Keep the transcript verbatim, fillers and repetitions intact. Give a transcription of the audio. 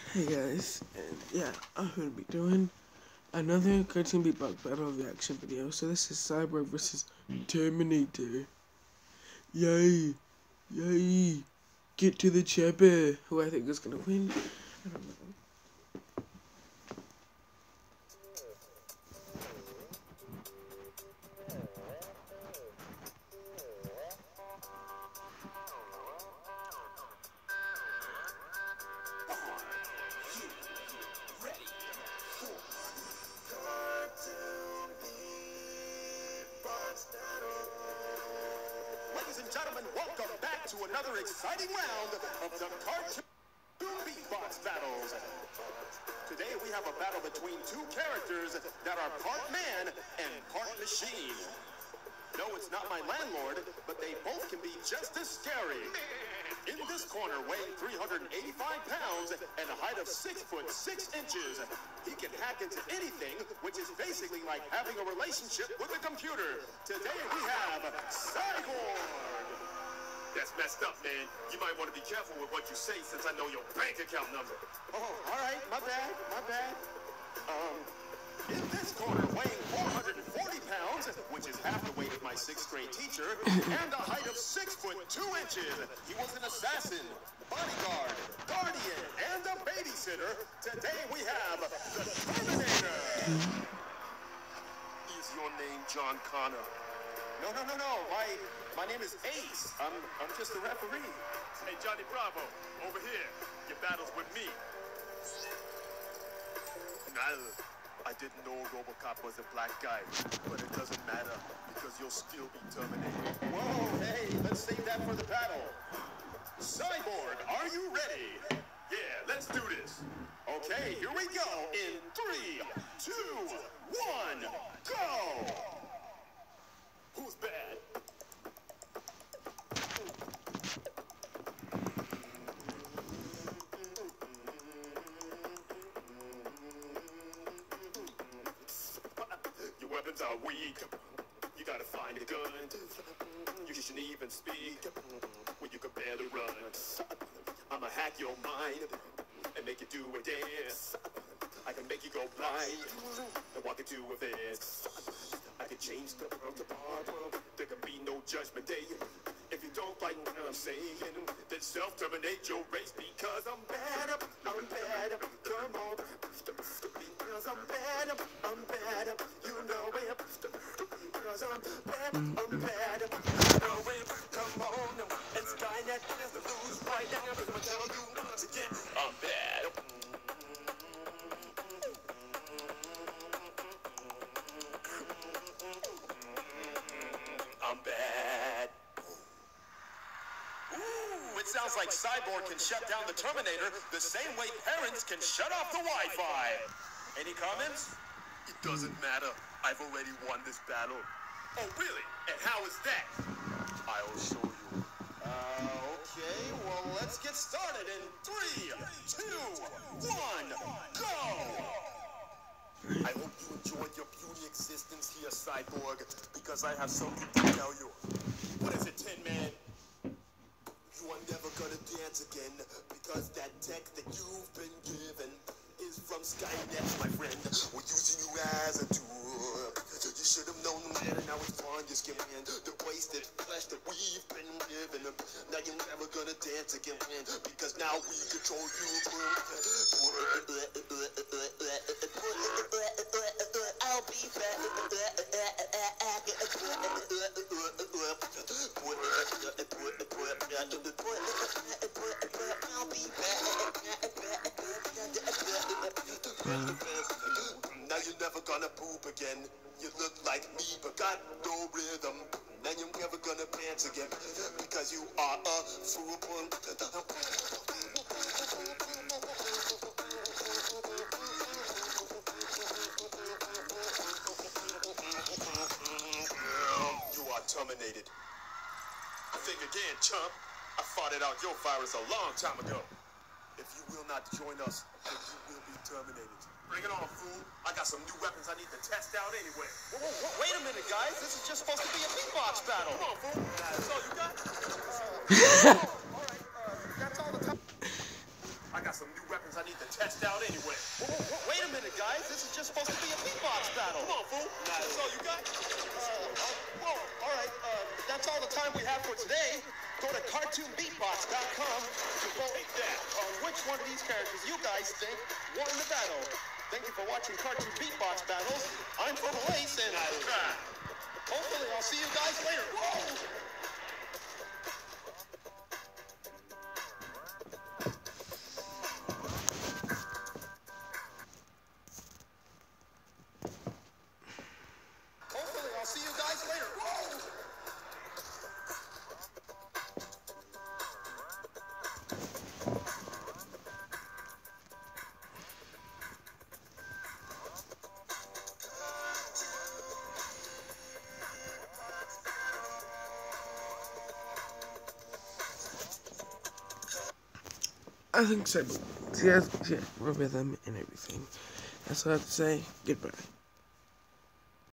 Hey guys, and yeah, I'm gonna be doing another cartoon beatbox battle reaction video. So this is Cyborg versus Terminator. Yay! Yay! Get to the chopper! Who I think is gonna win? I don't know. Ladies and gentlemen, welcome back to another exciting round of the Cartoon Beatbox Battles. Today we have a battle between two characters that are part man and part machine. No, it's not my landlord, but they both can be just as scary. In this corner, weighing three hundred eighty-five pounds and a height of six foot six inches, he can hack into anything, which is basically like having a relationship with a computer. Today we have Cyborg. That's messed up, man. You might want to be careful with what you say since I know your bank account number. Oh, all right, my bad, my bad. Um, in this corner, weighing four hundred forty pounds, which is half the weight of my sixth grade teacher, and a height of six foot two inches. He was an assassin, bodyguard, guardian, and a babysitter. Today we have the Terminator. Is your name John Connor? No, no, no, no. My my name is Ace. I'm I'm just a referee. Hey, Johnny Bravo, over here. Your battle's with me. Nah, I didn't know RoboCop was a black guy, but it doesn't matter because you'll still be terminated. Whoa, hey, let's save that for the battle. Cyborg, are you ready? Yeah, let's do this. Okay, here we go. In three, two, one, go! Who's bad? Your weapons are weak. You gotta find a gun. You shouldn't even speak when you can barely run. I'ma hack your mind and make you do a dance. I can make you go blind and walk into a vest. I can change the world tomorrow. There can be no judgment day. If you don't like what I'm saying, then self-terminate your race because I'm bad up, I'm bad up, come on. Because I'm bad up, I'm bad up, you know it. Because I'm bad, I'm bad up, you know it. Come on, and Skynet has to lose right now. Because I'm gonna tell you once again, I'm bad up. I'm bad. Ooh, it sounds like Cyborg can shut down the Terminator the same way parents can shut off the Wi-Fi. Any comments? It doesn't matter. I've already won this battle. Oh, really? And how is that? I'll show you. Uh, okay, well, let's get started in three, two, one, go! I hope you enjoyed your beauty existence here, Cyborg, because I have something to tell you. What is it, Tin Man? You are never gonna dance again, because that tech that you've been given is from Skynet, my friend. We're using you as a tool. You should have known that, and now it's on your skin. The wasted flesh that we've been given. Now you're never gonna dance again, because now we control you. I'll be back. Now you're never gonna poop again. You look like me, but got no rhythm. Now you're never gonna dance again, because you are a fool. You are terminated. Think again, chump. I fought it out your virus a long time ago. If you will not join us, then you will be terminated. Bring it on, fool. I got some new weapons I need to test out anyway. Whoa, whoa, whoa, wait a minute, guys. This is just supposed to be a beatbox battle. Come on, fool. That's all you got? Uh, all right, uh, that's all the time. I got some new weapons I I need to test out anyway. Wait a minute, guys. This is just supposed to be a beatbox battle. Come on, fool. That's all you got? Uh, uh, well, all right. Uh, that's all the time we have for today. Go to cartoon beatbox dot com to vote on which one of these characters you guys think won the battle. Thank you for watching Cartoon Beatbox Battles. I'm Purple Ace, and I hopefully I'll see you guys later. Whoa! Hopefully I'll see you guys later. Whoa! I think so. Yeah, yeah, rhythm and everything. That's all I have to say. Goodbye.